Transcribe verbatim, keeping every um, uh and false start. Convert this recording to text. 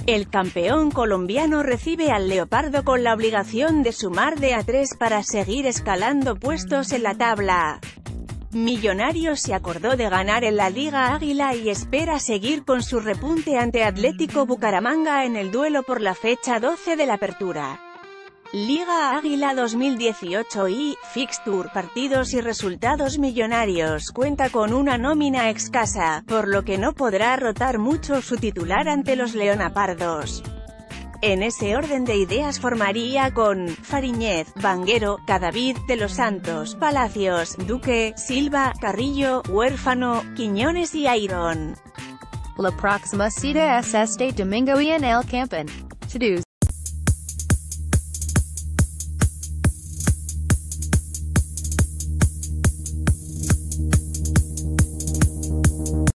El campeón colombiano recibe al Leopardo con la obligación de sumar de a tres para seguir escalando puestos en la tabla. Millonarios se acordó de ganar en la Liga Águila y espera seguir con su repunte ante Atlético Bucaramanga en el duelo por la fecha doce de la Apertura. Liga Águila dos mil dieciocho y Fixture, partidos y resultados. Millonarios cuenta con una nómina escasa, por lo que no podrá rotar mucho su titular ante los leonapardos. En ese orden de ideas formaría con Fariñez, Vanguero, Cadavid, De los Santos, Palacios, Duque, Silva, Carrillo, Huérfano, Quiñones y Iron. La próxima cita es este domingo en el Campeón. To-dos.